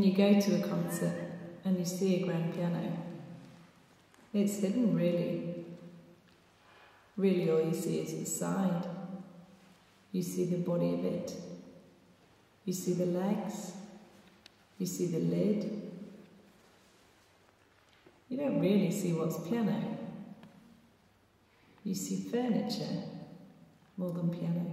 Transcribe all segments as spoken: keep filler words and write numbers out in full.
you go to a concert and you see a grand piano, it's hidden really. Really all you see is the side. You see the body of it. You see the legs. You see the lid. You don't really see what's piano. You see furniture more than piano.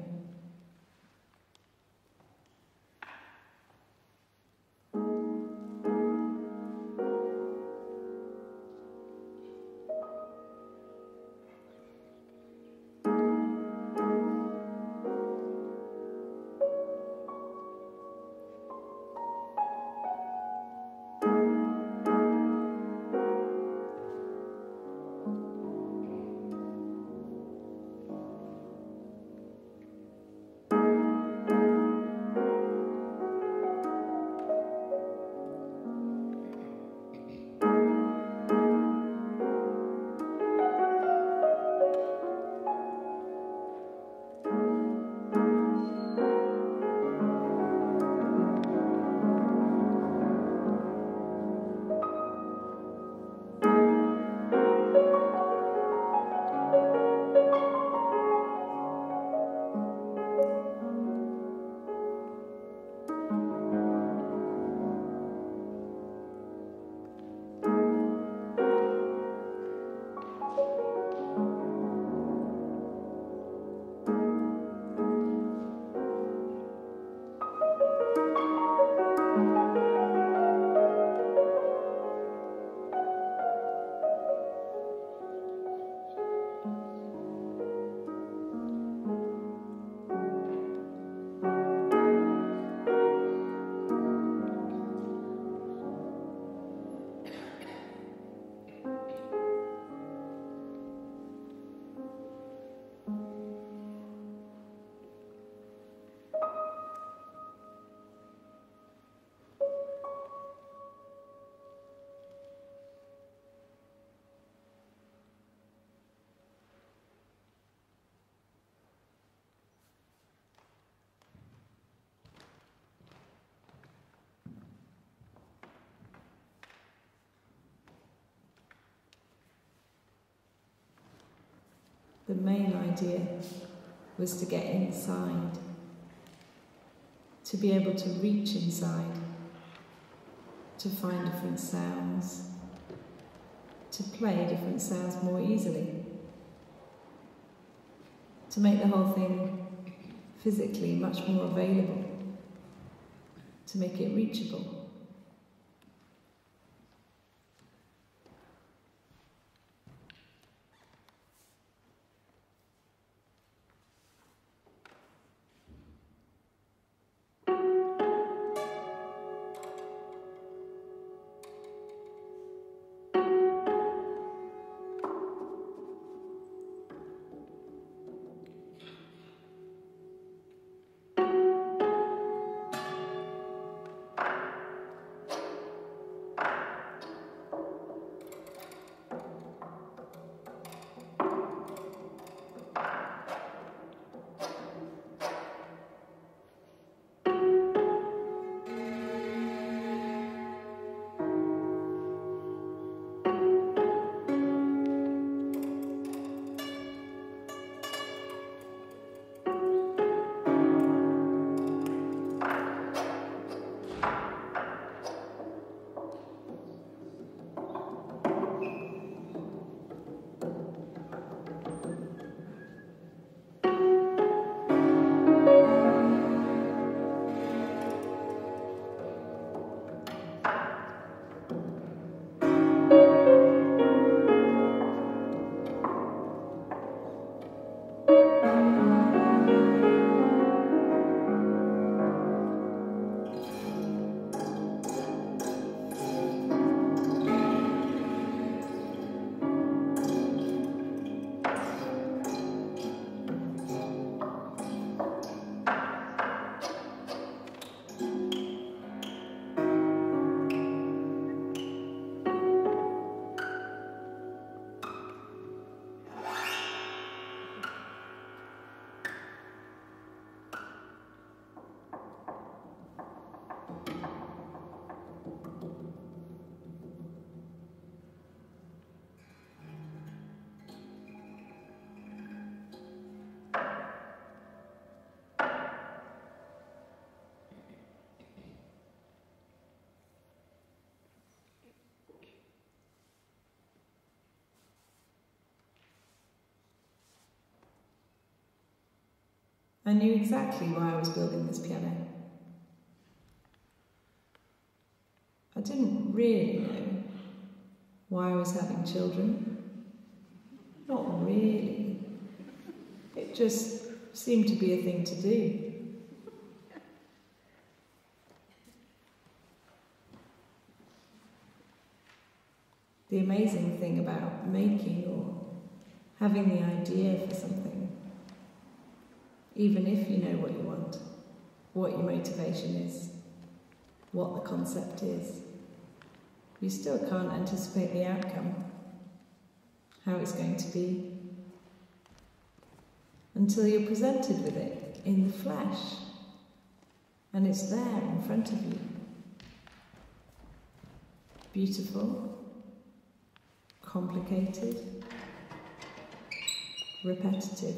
The main idea was to get inside, to be able to reach inside, to find different sounds, to play different sounds more easily, to make the whole thing physically much more available, to make it reachable. I knew exactly why I was building this piano. I didn't really know why I was having children. Not really. It just seemed to be a thing to do. The amazing thing about making or having the idea for something, even if you know what you want, what your motivation is, what the concept is, you still can't anticipate the outcome, how it's going to be, until you're presented with it in the flesh, and it's there in front of you. Beautiful, complicated, repetitive.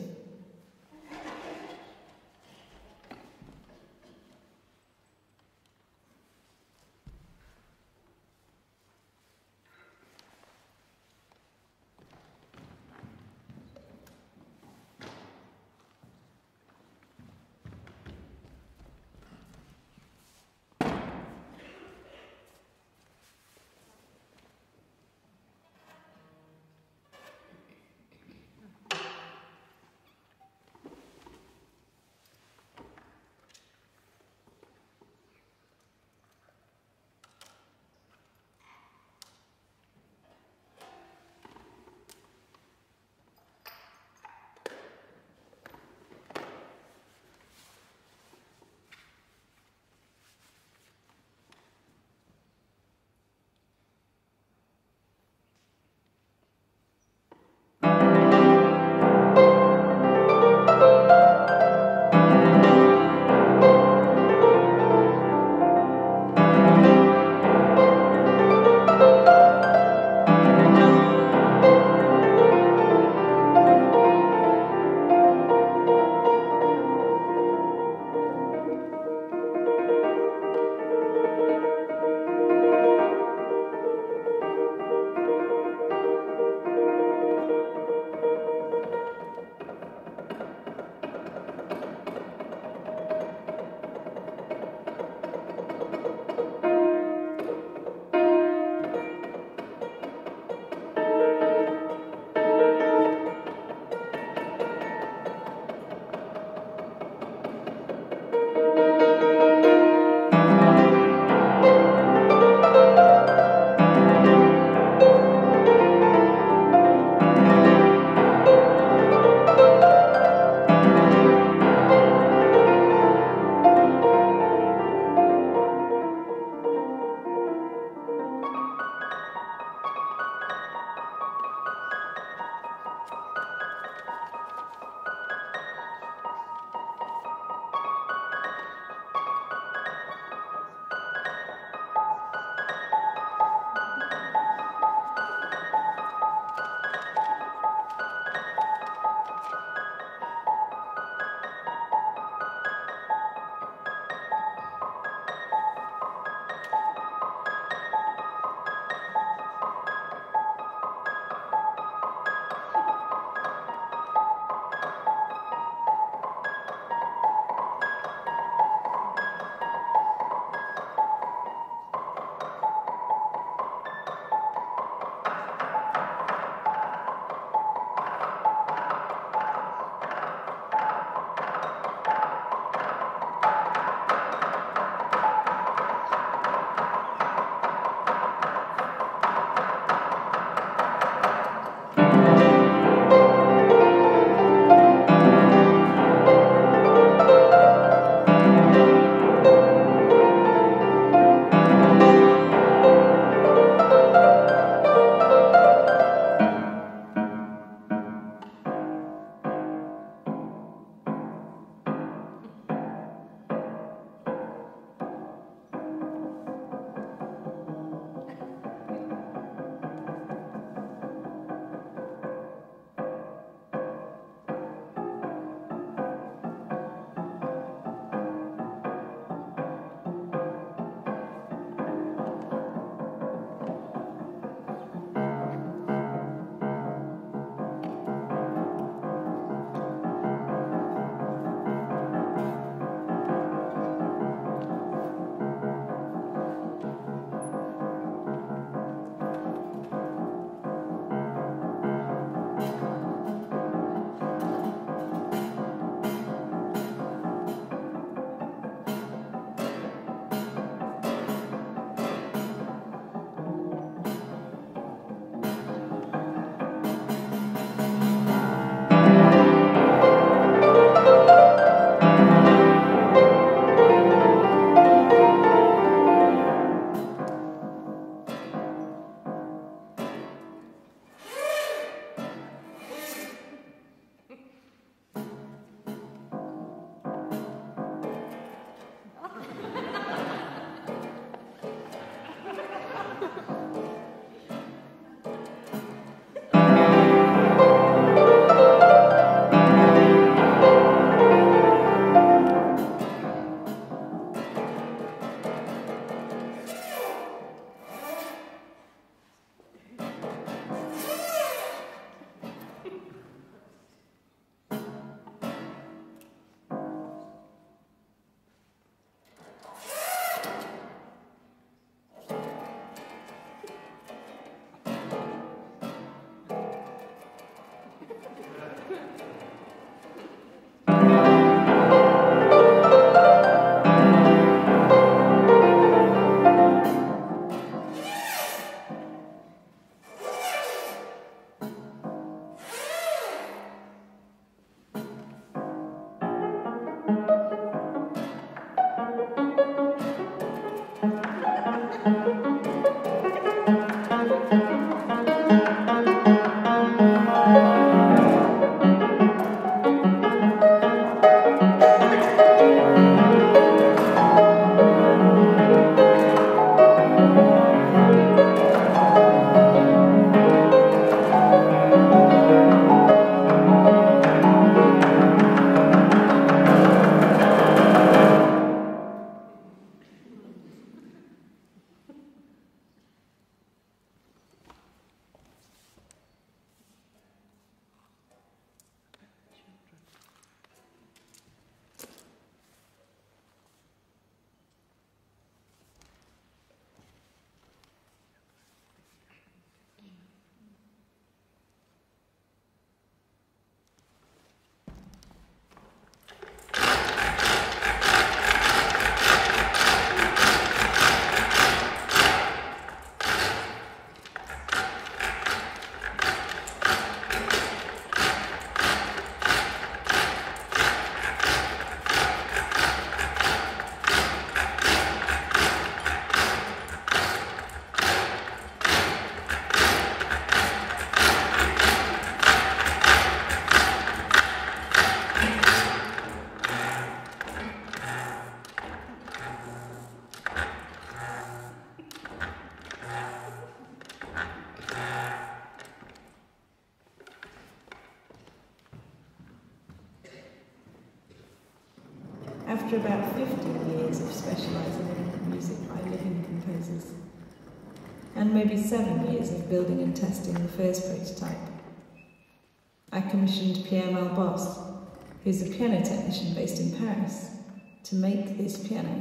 after about fifteen years of specialising in music by living composers, and maybe seven years of building and testing the first prototype, I commissioned Pierre Malbosse, who's a piano technician based in Paris, to make this piano.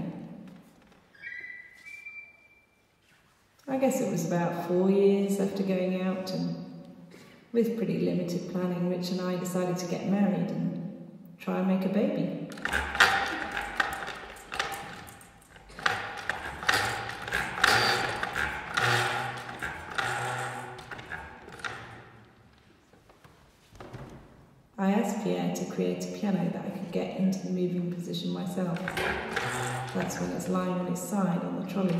I guess it was about four years after going out, and with pretty limited planning, Rich and I decided to get married and try and make a baby. I asked Pierre to create a piano that I could get into the moving position myself. That's when it's lying on its side on the trolley.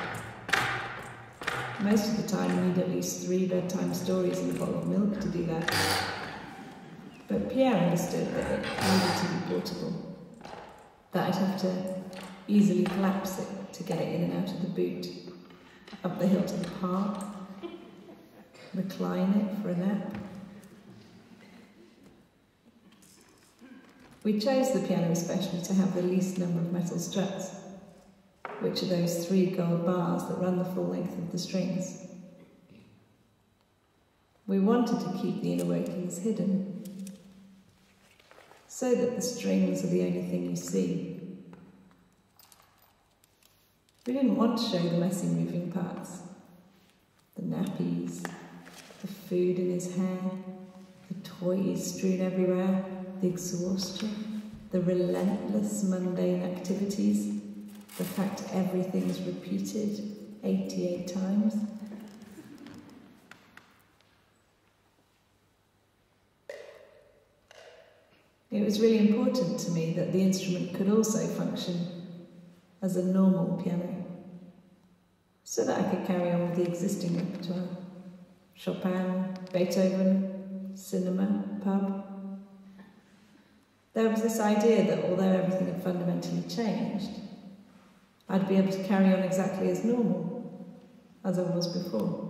Most of the time you need at least three bedtime stories and a bottle of milk to do that. But Pierre understood that it needed to be portable, that I'd have to easily collapse it to get it in and out of the boot, up the hill to the park, recline it for a nap. We chose the piano especially to have the least number of metal struts, which are those three gold bars that run the full length of the strings. We wanted to keep the inner workings hidden, so that the strings are the only thing you see. We didn't want to show the messy moving parts, the nappies, the food in his hair, the toys strewn everywhere, the exhaustion, the relentless mundane activities, the fact everything is repeated eighty-eight times. It was really important to me that the instrument could also function as a normal piano, so that I could carry on with the existing repertoire. Chopin, Beethoven, cinema, pub. There was this idea that although everything had fundamentally changed, I'd be able to carry on exactly as normal as I was before.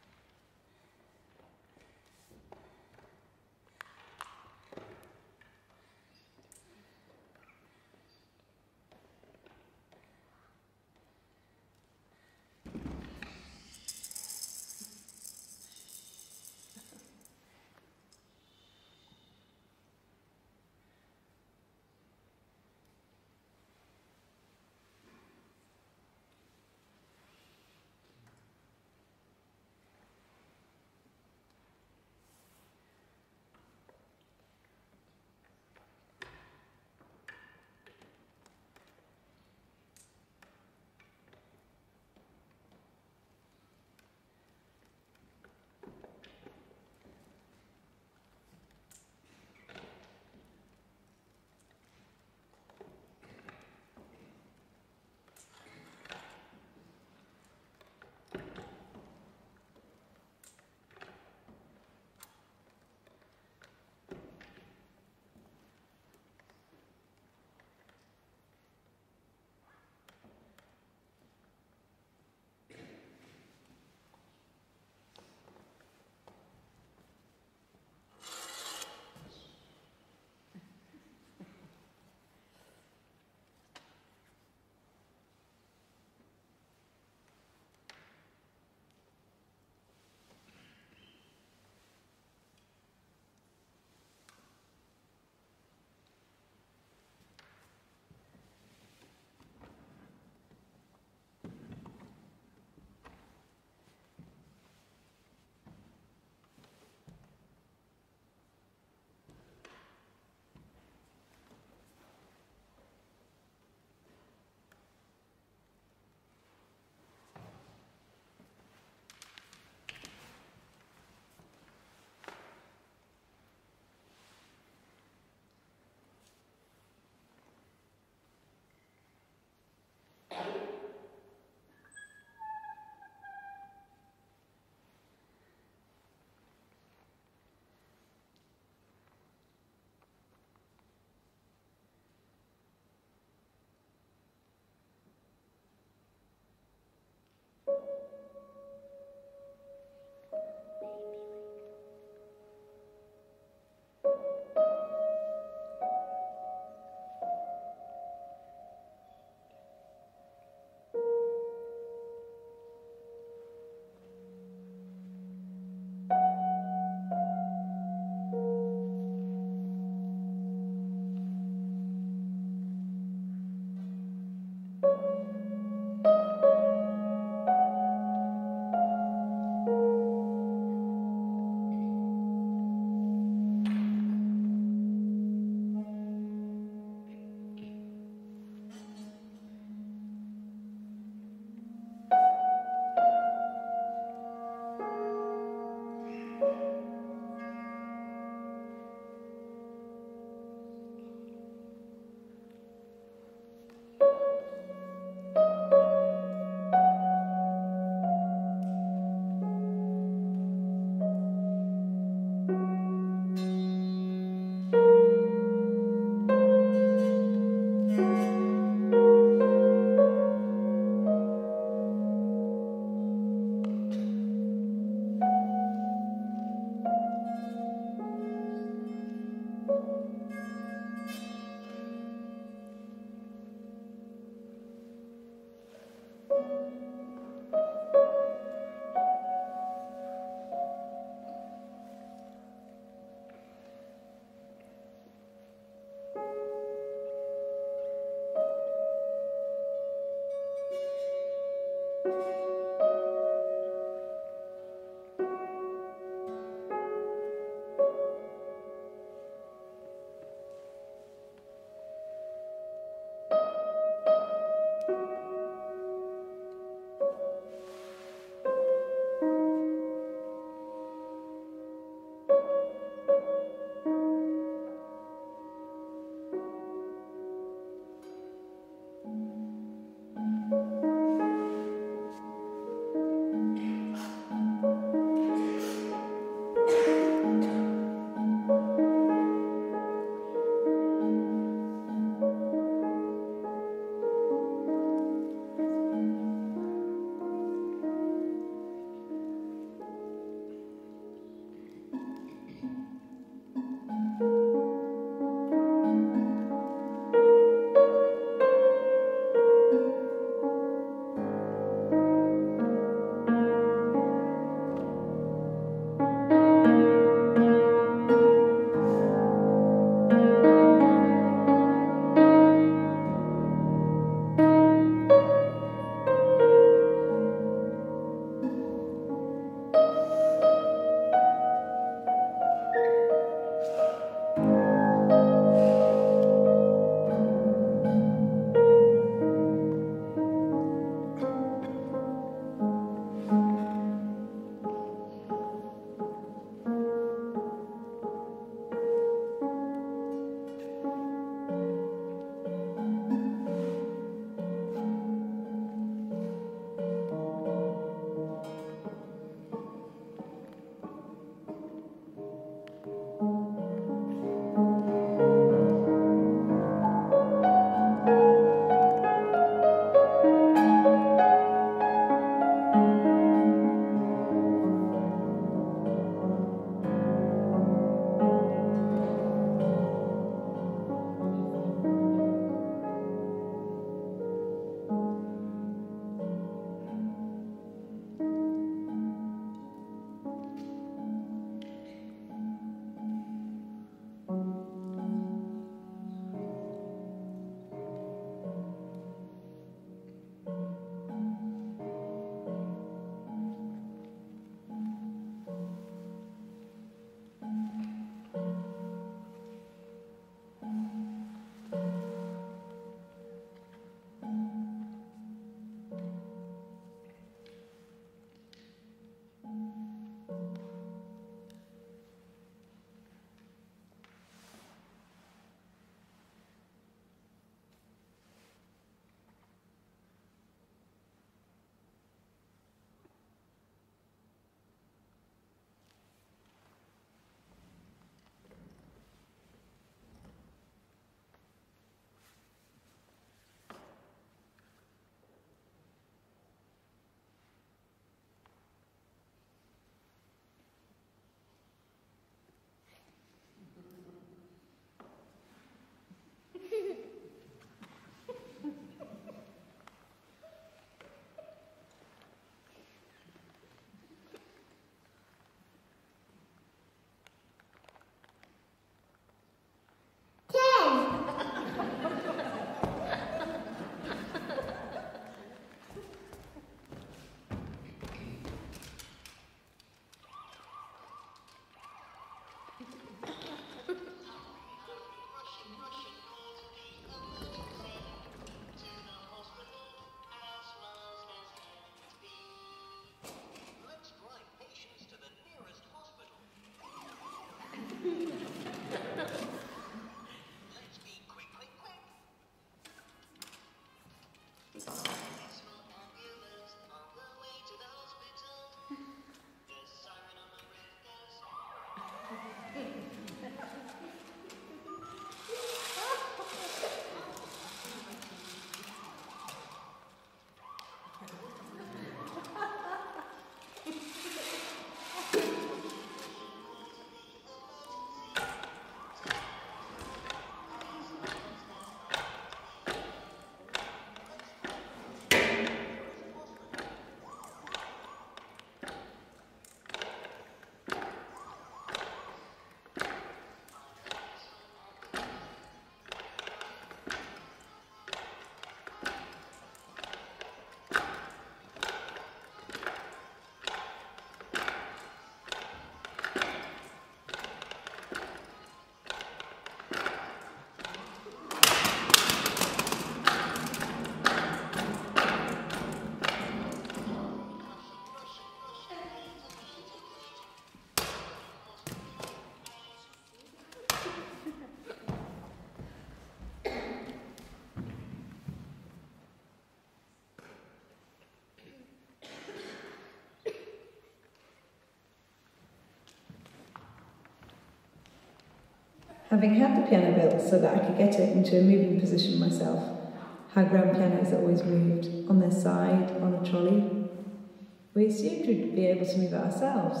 Having had the piano built so that I could get it into a moving position myself, how grand pianos always moved, on their side, on a trolley, we assumed we'd be able to move it ourselves.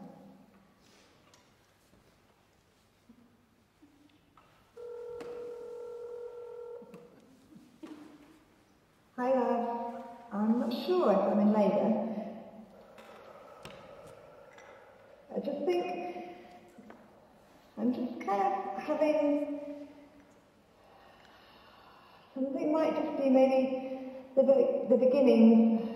Hi love, I'm not sure if I'm in labour. I just think I'm just kind of having something might just be maybe the be- the beginning.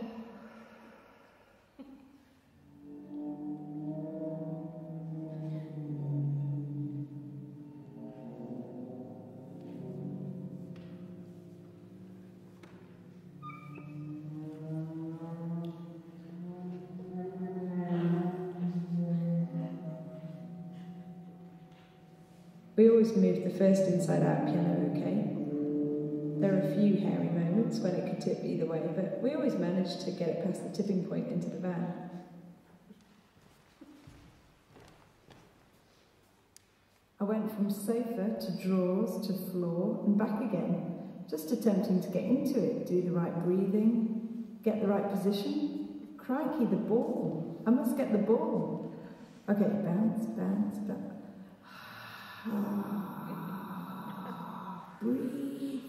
We always moved the first inside-out piano okay. There are a few hairy moments when it could tip either way, but we always managed to get it past the tipping point into the van. I went from sofa to drawers to floor and back again, just attempting to get into it, do the right breathing, get the right position. Crikey, the ball. I must get the ball. Okay, bounce, bounce, bounce. Breathe.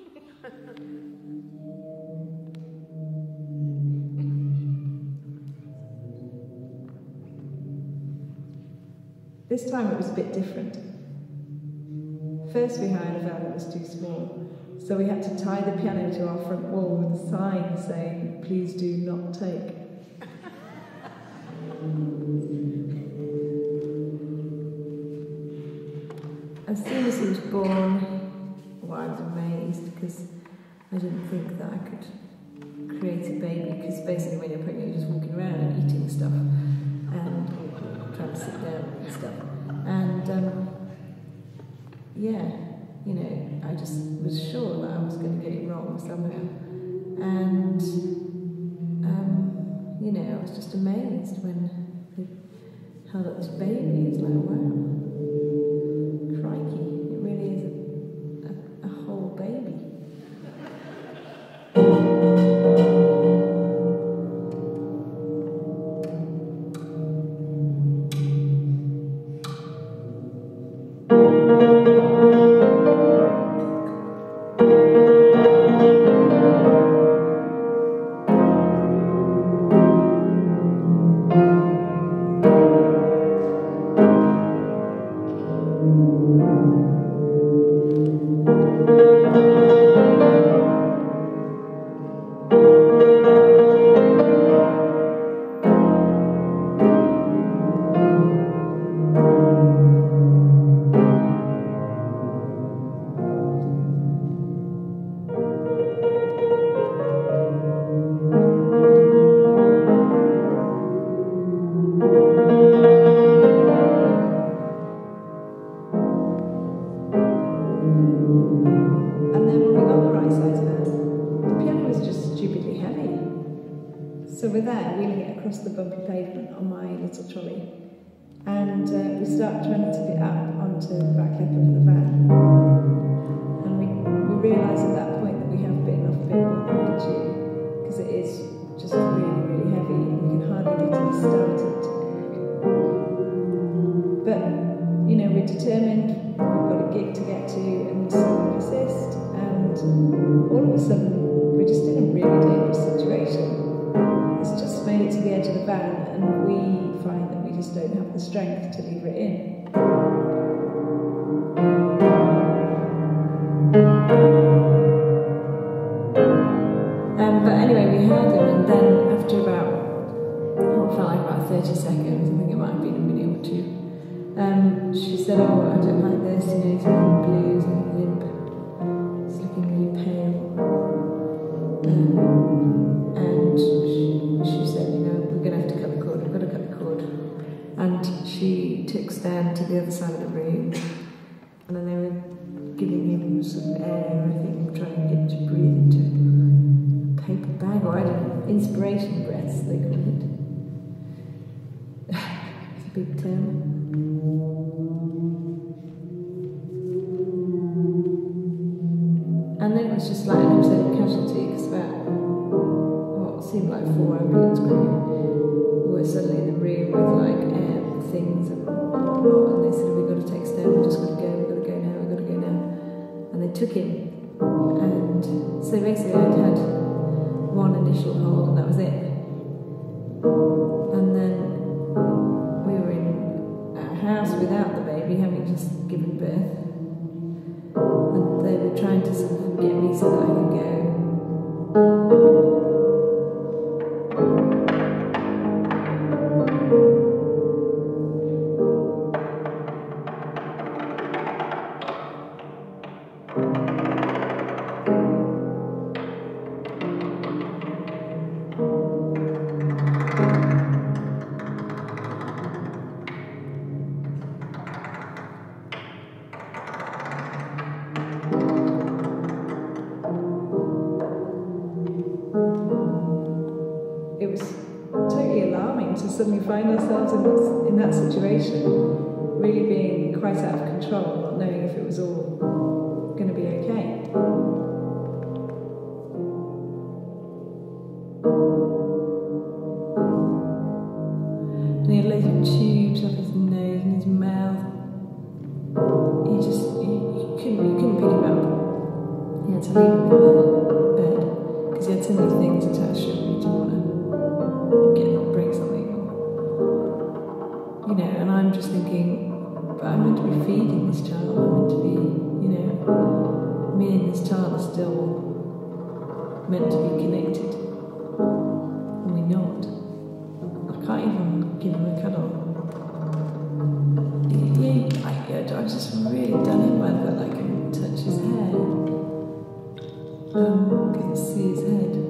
This time it was a bit different. First we hired a van that was too small, so we had to tie the piano to our front wall with a sign saying, "Please do not take." As soon as he was born, well, I was amazed because I didn't think that I could create a baby, because basically when you're pregnant you're just walking around and eating stuff and trying to sit down and stuff. And um, yeah, you know, I just was sure that I was going to get it wrong somehow. And um, you know, I was just amazed when they held up this baby. It's like, wow. Crikey, it really is a, a, a whole baby. So we're there, wheeling it across the bumpy pavement on my little trolley. And uh, we start trying to tip it up onto the back lip of the van. And we, we realise at that point that we have bitten off a bit more than we could chew, because it is just really, really heavy and we can hardly get it started. But, you know, we're determined, we've got a gig to get to, and so we persist, and all of a sudden we're just in a really dangerous situation. It's just made it to the edge of the van, and we find that we just don't have the strength to lever it in. Um, but anyway, we heard him, and then after about, what felt like about thirty seconds, I think it might have been a minute or two, um, she said, "Oh, I don't like this, you know, he's looking blue, he's looking limp, he's looking really pale." Um, and she, she said, "You know, we're going to have to cut the cord, we've got to cut the cord." And she took Stan to the other side of the room, and then they were giving him some air, I think, trying to get him to breathe into a paper bag, or I don't know, inspiration breaths, they call it. It's a big term. was just like an episode of Casualty, because about what seemed like four ambulance crew were suddenly in the room with like air things and whatnot, and they said, we've got to take Stone, we've just got to go, we've got to go now, we've got to go now. And they took him, and so basically I'd had one initial hold and that was it. And then we were in a house without the baby, having just given birth, and they were trying to sort of get me so that I could go. It was totally alarming to suddenly find ourselves in that, in that situation, really being quite out of control, not knowing if it was all going to be okay. And he had loads of tubes up his nose and his mouth. You just, you, you, couldn't, you couldn't pick him up. You had to leave him in the bed, because he had so many things attached to him, you didn't want to get break something, you know. And I'm just thinking, but I'm meant to be feeding this child. I'm meant to be, you know, me and this child are still meant to be connected, and we're not. I can't even give him a cuddle. Yeah, I, I just really done it by the fact that I can touch his hair. Um, I can see his head.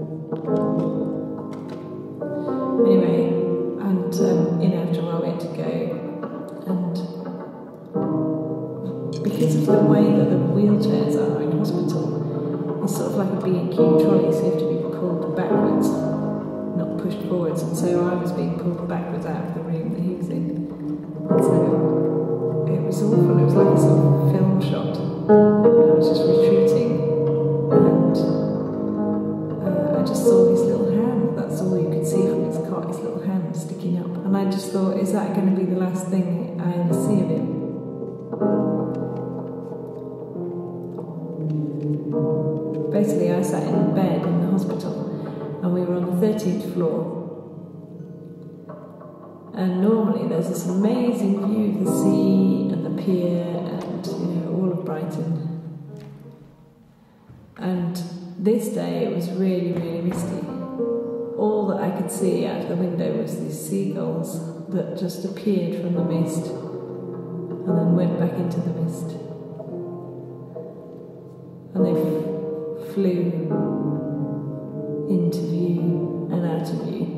Anyway, and um, you know, after a while we had to go, and because of the way that the wheelchairs are in hospital, it's sort of like a B and Q trolley, so you have to be pulled backwards, not pushed forwards. And so I was being pulled backwards out of the room that he was in. And so it was awful. It was like a sort of film shot. I was just retreating, and uh, I just saw his little hand. That's all you could see from his cot, his little hand sticking up. And I just thought, is that going to be the last thing I ever see of him? Basically, I sat in bed in the hospital, and we were on the thirteenth floor. And normally there's this amazing view of the sea and the pier and, you know, all of Brighton. And this day it was really, really misty. All that I could see out of the window was these seagulls that just appeared from the mist and then went back into the mist. And they f- flew into view and out of view.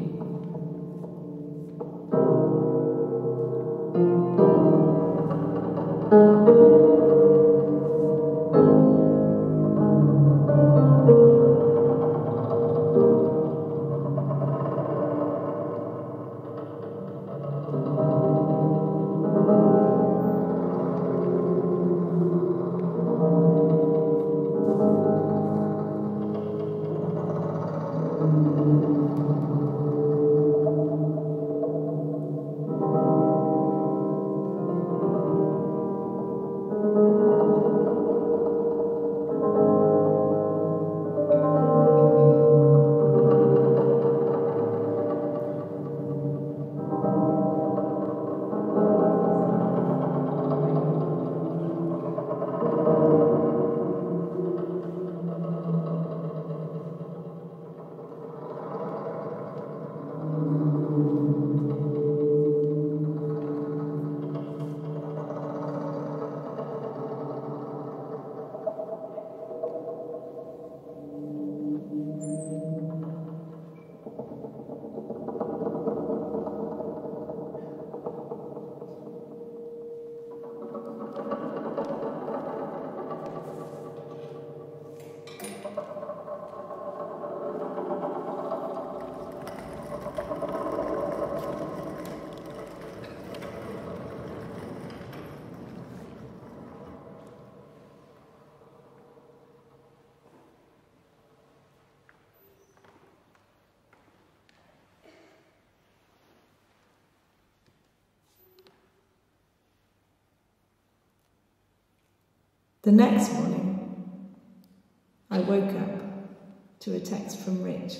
The next morning, I woke up to a text from Rich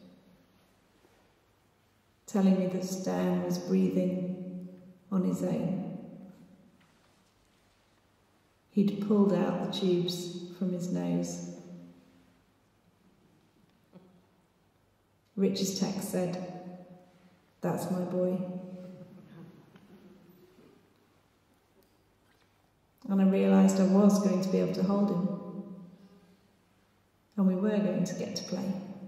telling me that Stan was breathing on his own. He'd pulled out the tubes from his nose. Rich's text said, "That's my boy." And I realised I was going to be able to hold him. And we were going to get to play.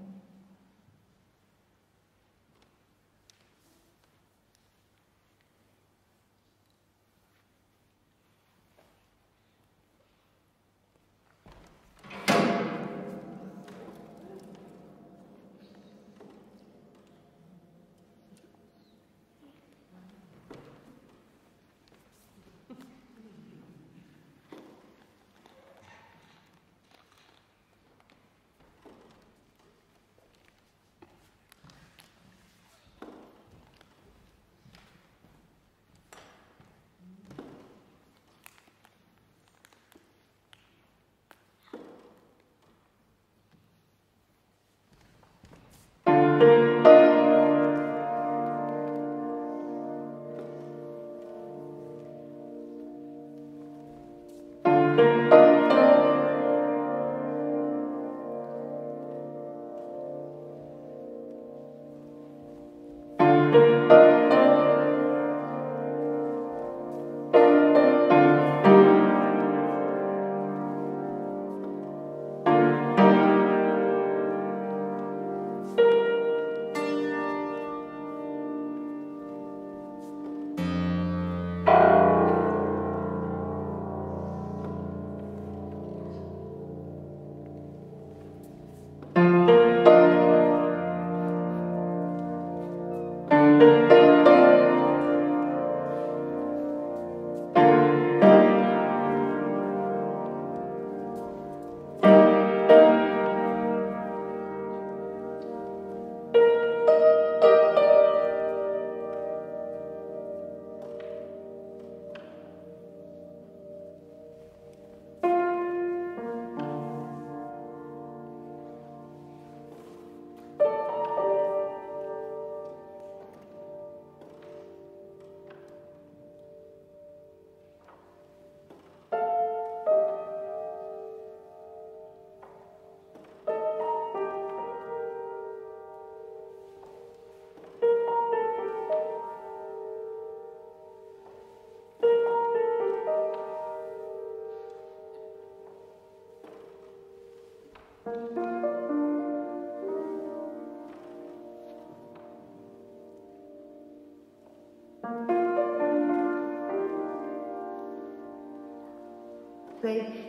Say,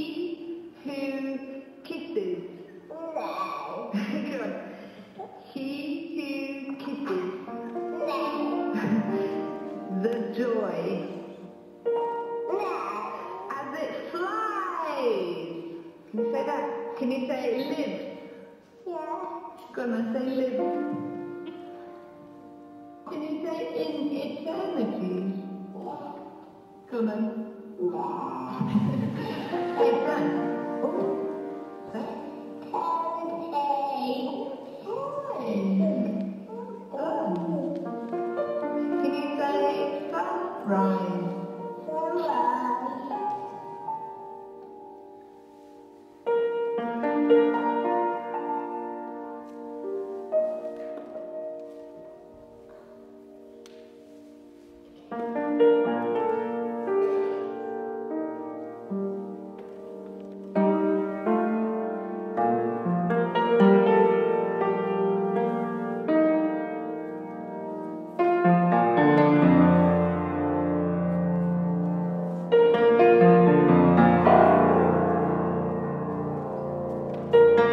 he who kisses. No. Come on. He who kisses. No. The joy. No. As it flies. Can you say that? Can you say live? Yeah. Go on, say live. Can you say in eternity? Yeah. Go on. Yeah. It's done. Oh. Say. Oh. Can you say sunrise? Thank you.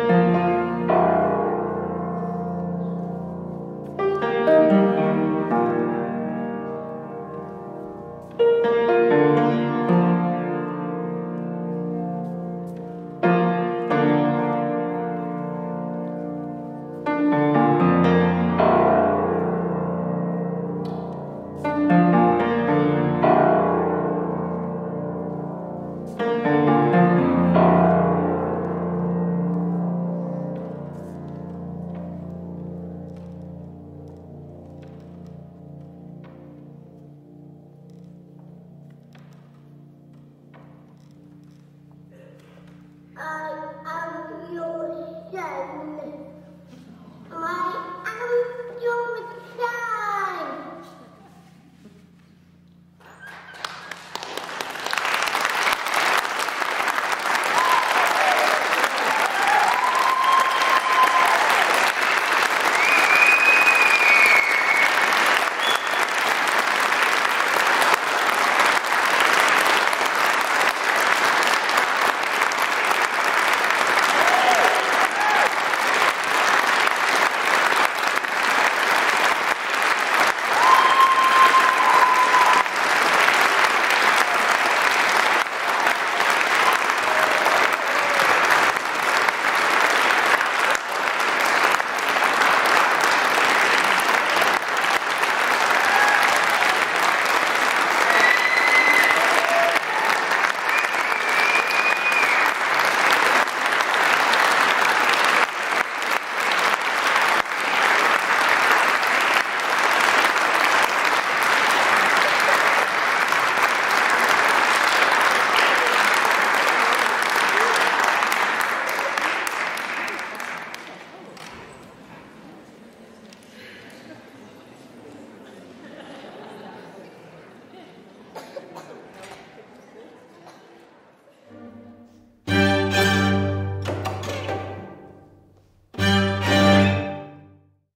I am your son.